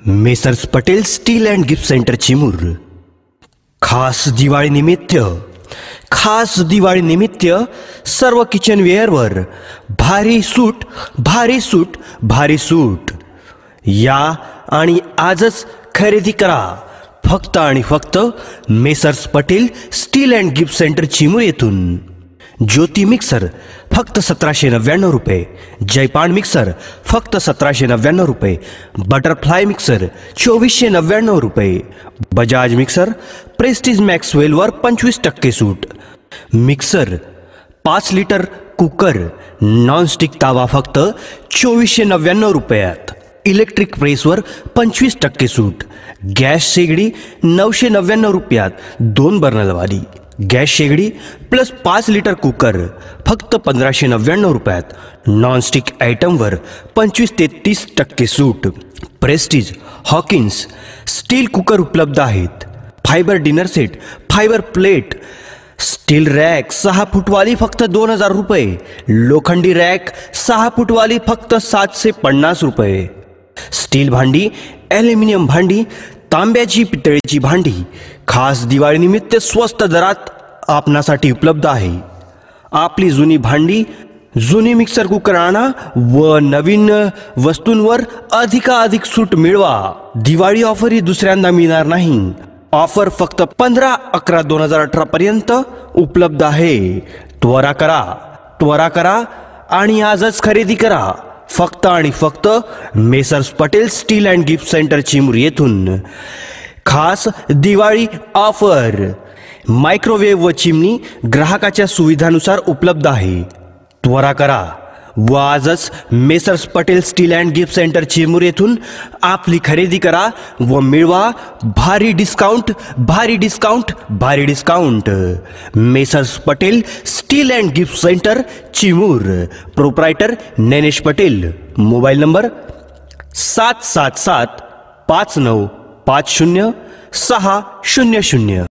Messrs Patel steel and gift centre Chimur खास दिवाळी निमित्त सर्व किचनवेअरवर भारी सूट या आणि आजच खरेदी करा फक्त आणि फक्त messrs Patel steel and gift centre Chimur येथून। ज्योती मिक्सर फक्त 1799 रुपये, जयपान मिक्सर फक्त 1799 रुपये, बटरफ्लाय मिक्सर 2499 रुपये, बजाज मिक्सर प्रेस्टीज मॅक्सवेलवर 25% सूट, मिक्सर 5 लिटर कुकर नॉनस्टिक तावा फक्त 2499 रुपयात, इलेक्ट्रिक प्रेसवर 25% सूट, गॅस शेगडी 999 रुपयात 2 बर्नरवाली, गॅस शेगडी प्लस 5 लिटर कुकर फक्त 1599 रुपयात, नॉनस्टिक आयटमवर 25 ते 30% सूट, प्रेस्टीज हॉकिन्स स्टील कुकर उपलब्ध आहेत, fibre dinner set, fibre plate, steel rack 6 फूटवाली फक्त 2000 रुपये, लोखंडी रॅक 6 फूटवाली फक्त 750 रुपये, स्टील भांडी, ॲल्युमिनियम भांडी, तांब्याची पितळेची भांडी खास दिवाळीनिमित्त स्वस्त दरात आपणासाठी उपलब्ध आहे। आपली जुनी भांडी, जुनी मिक्सर कुकर आणा व नवीन वस्तूंवर अधिकाधिक सूट मिळवा। दिवाळी ऑफर ही दुसऱ्यांदा मिळणार नाही। ऑफर फक्त 15/11/2018 पर्यंत उपलब्ध आहे। त्वरा करा आणि आजच खरेदी करा फक्त आणि फक्त messrs Patel steel and gift centre Chimur येथून। खास दिवाळी ऑफर मायक्रोवेव्ह व चिमणी ग्राहकाच्या सुविधानुसार उपलब्ध आहे। त्वरा करा व आजच messrs Patel steel and gift centre Chimur येथून आपली खरेदी करा व मिळवा भारी discount. Messrs Patel steel and gift centre Chimur, proprietor Nainesh Patel, mobile number 777 5950 600।